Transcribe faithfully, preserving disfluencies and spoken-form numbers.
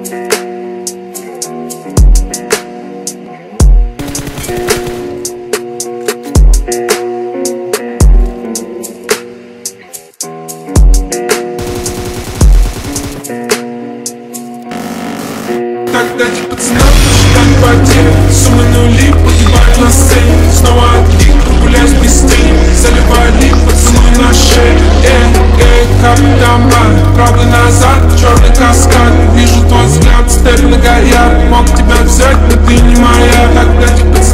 Тогда этих пацанов посчитать потери, суммы нули погибают на сцене. Снова один, прогуляюсь без тени, заливали поцелуй на шее. Эй, эй, капли дома, правый назад, черный каскад. Вижу твой взгляд, степ на горят. Мог тебя взять, но ты не моя. Тогда этих пацанов